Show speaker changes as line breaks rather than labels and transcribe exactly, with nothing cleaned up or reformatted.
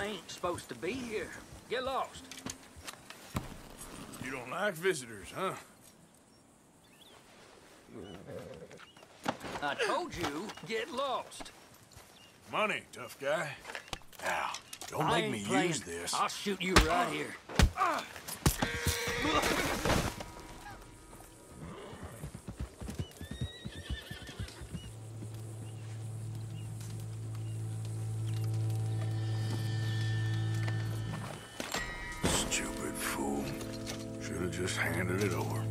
ain't supposed to be here. Get lost.
You don't like visitors, huh?
I told you, get lost.
Money, tough guy. Now, don't
I
make
ain't
me
playing.
use this.
I'll shoot you right here.
Stupid fool. Should have just handed it over.